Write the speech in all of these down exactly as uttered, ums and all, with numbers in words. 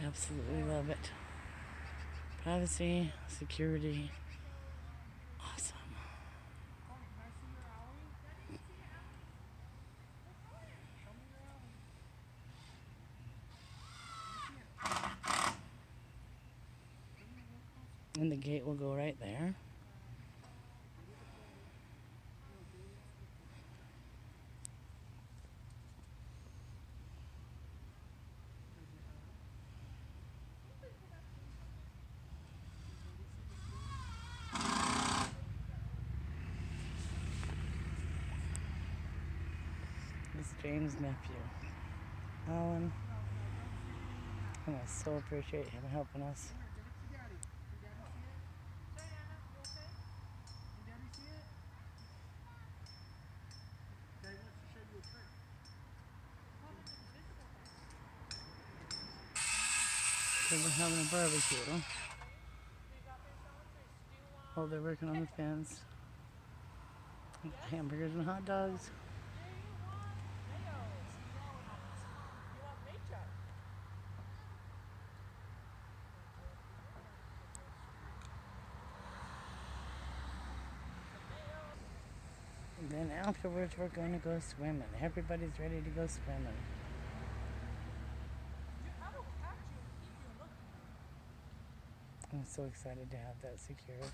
Absolutely love it. Privacy, security, awesome. And the gate will go right there. This is James' nephew, Alan. And I so appreciate him helping us. So we're having a barbecue while they're working on the fence. Hamburgers and hot dogs. And then afterwards we're going to go swimming. Everybody's ready to go swimming. I'm so excited to have that secured.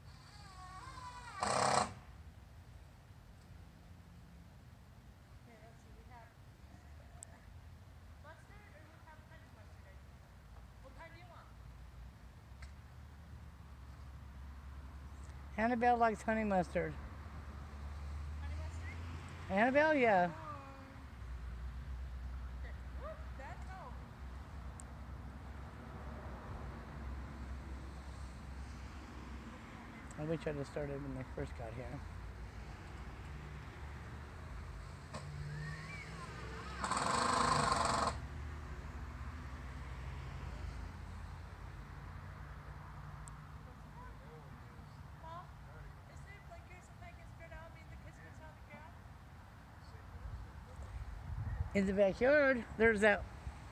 Annabelle likes honey mustard. Honey mustard? Annabelle, yeah. I wish I'd have started when they first got here. In the backyard, there's that.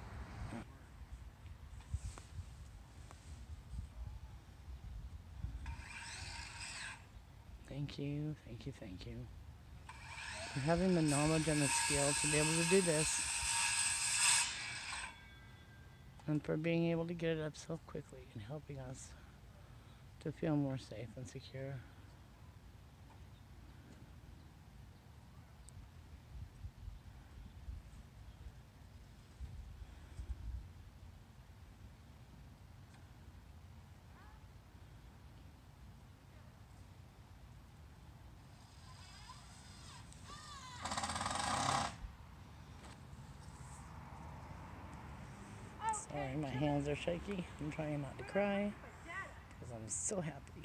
Thank you, thank you, thank you. For having the knowledge and the skill to be able to do this. And for being able to get it up so quickly and helping us to feel more safe and secure. Sorry, my hands are shaky. I'm trying not to cry because I'm so happy.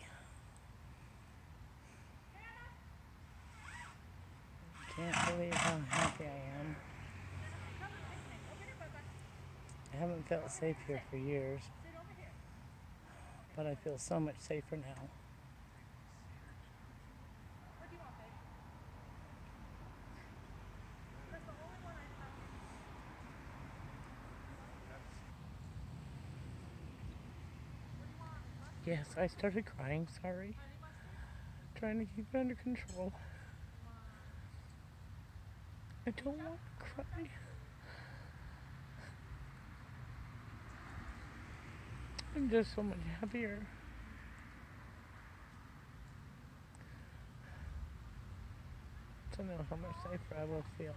Can't believe how happy I am. I haven't felt safe here for years, but I feel so much safer now. Yes, I started crying, sorry. Trying to keep it under control. I don't want to cry. I'm just so much happier. To know how much safer I will feel.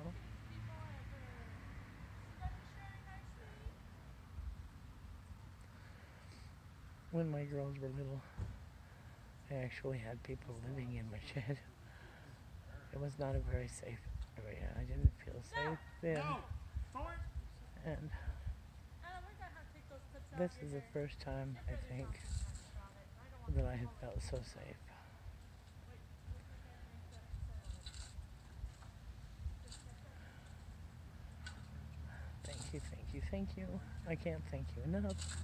When my girls were little, I actually had people living in my shed. It was not a very safe area. I didn't feel safe then. And this is the first time, I think, that I have felt so safe. Thank you, thank you, thank you. I can't thank you enough.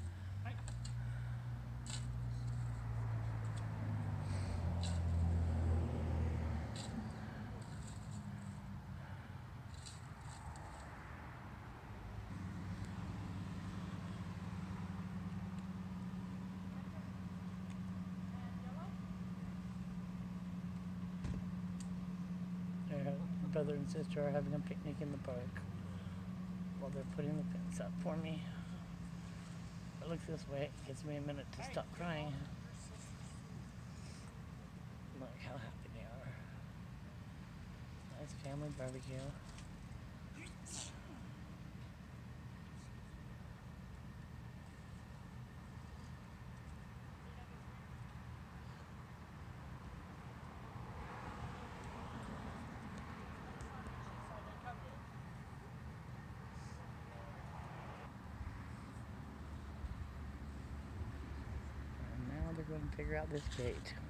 brother and sister are having a picnic in the park while they're putting the fence up for me. If I look this way, it gives me a minute to stop crying. Look how happy they are. Nice family barbecue. And now they're going to figure out this gate.